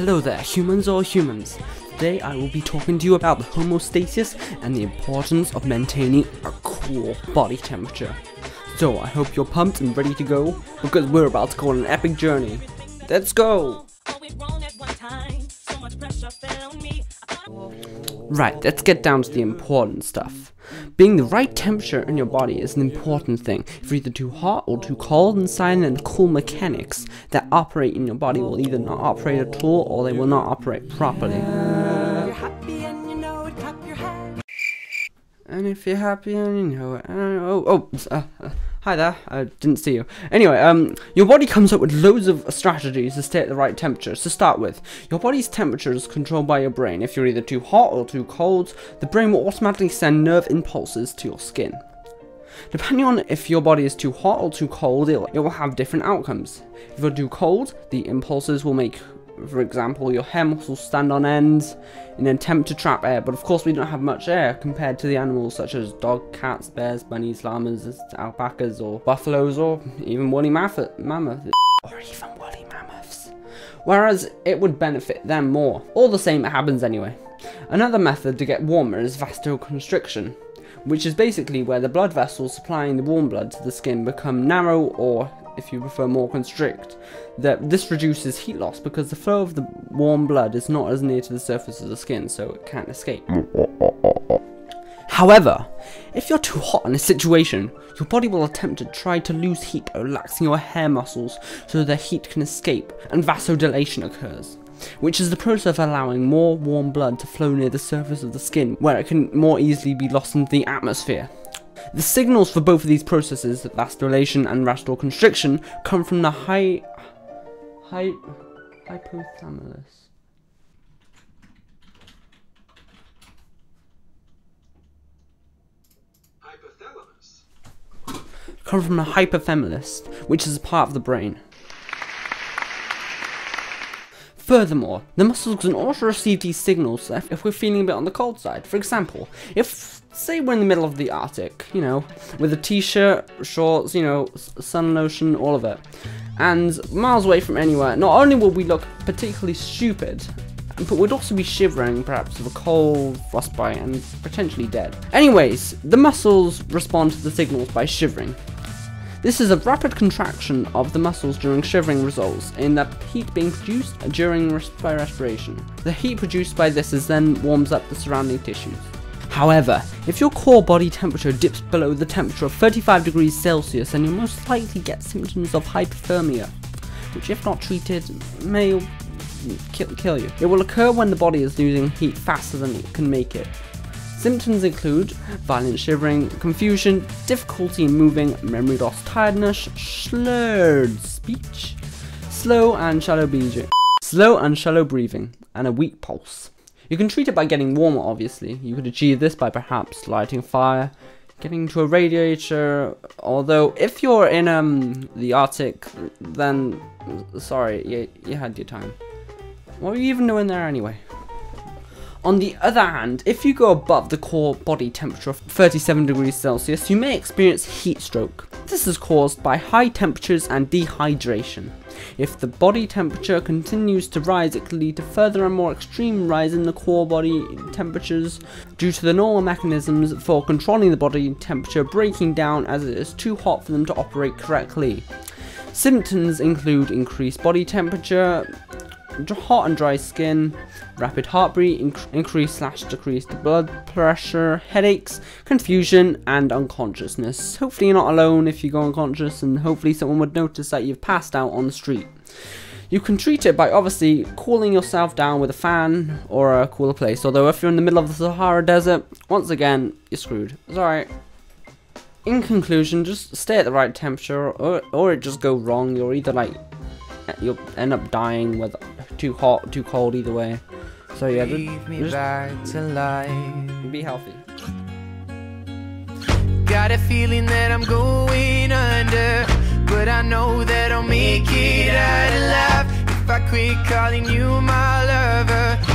Hello there, humans or humans. Today I will be talking to you about the homeostasis and the importance of maintaining a cool body temperature. So I hope you're pumped and ready to go, because we're about to go on an epic journey. Let's go! Right, let's get down to the important stuff. Being the right temperature in your body is an important thing. If you're either too hot or too cold, and silent and cool mechanics that operate in your body will either not operate at all or they will not operate properly. And if you're happy and you know it, hi there, I didn't see you. Anyway, your body comes up with loads of strategies to stay at the right temperature. To start with, your body's temperature is controlled by your brain. If you're either too hot or too cold, the brain will automatically send nerve impulses to your skin. Depending on if your body is too hot or too cold, it will have different outcomes. If you're too cold, the impulses will make, for example, your hair muscles stand on end in an attempt to trap air, but of course we don't have much air compared to the animals such as dog, cats, bears, bunnies, llamas, alpacas, or buffaloes, or even woolly mammoths. Whereas it would benefit them more. All the same, it happens anyway. Another method to get warmer is vasoconstriction, which is basically where the blood vessels supplying the warm blood to the skin become narrow, or if you prefer, more constrict. This reduces heat loss because the flow of the warm blood is not as near to the surface of the skin, so it can't escape. However, if you're too hot in a situation, your body will attempt to try to lose heat by relaxing your hair muscles so the heat can escape, and vasodilation occurs, which is the process of allowing more warm blood to flow near the surface of the skin, where it can more easily be lost into the atmosphere. The signals for both of these processes, vasodilation and vasoconstriction, come from the hypothalamus. Come from the hypothalamus, which is a part of the brain. Furthermore, the muscles can also receive these signals if we're feeling a bit on the cold side. For example, if, say, we're in the middle of the Arctic, you know, with a t-shirt, shorts, you know, sun lotion, all of it, and miles away from anywhere, not only will we look particularly stupid, but we'd also be shivering, perhaps with a cold, frostbite, and potentially dead. Anyways, the muscles respond to the signals by shivering. This is a rapid contraction of the muscles during shivering results in the heat being produced during respiration. The heat produced by this is then warms up the surrounding tissues. However, if your core body temperature dips below the temperature of 35 degrees Celsius, then you'll most likely get symptoms of hypothermia, which if not treated may kill you. It will occur when the body is losing heat faster than it can make it. Symptoms include violent shivering, confusion, difficulty in moving, memory loss, tiredness, slurred speech, slow and shallow breathing, and a weak pulse. You can treat it by getting warmer, obviously. You could achieve this by perhaps lighting a fire, getting to a radiator, although if you're in the Arctic, then sorry, you had your time. What were you even doing there anyway? On the other hand, if you go above the core body temperature of 37 degrees Celsius, you may experience heat stroke. This is caused by high temperatures and dehydration. If the body temperature continues to rise, it can lead to further and more extreme rise in the core body temperatures due to the normal mechanisms for controlling the body temperature breaking down as it is too hot for them to operate correctly. Symptoms include increased body temperature, hot and dry skin, rapid heartbeat, increased/decreased blood pressure, headaches, confusion, and unconsciousness. Hopefully you're not alone if you go unconscious, and hopefully someone would notice that you've passed out on the street. You can treat it by obviously cooling yourself down with a fan or a cooler place, although if you're in the middle of the Sahara Desert, once again, you're screwed. It's alright. In conclusion, just stay at the right temperature, or it just go wrong. You're either like, you'll end up dying with too hot, too cold, either way. So yeah, just back to life. Be healthy. Got a feeling that I'm going under, but I know that I'll make it out alive if I quit calling you my lover.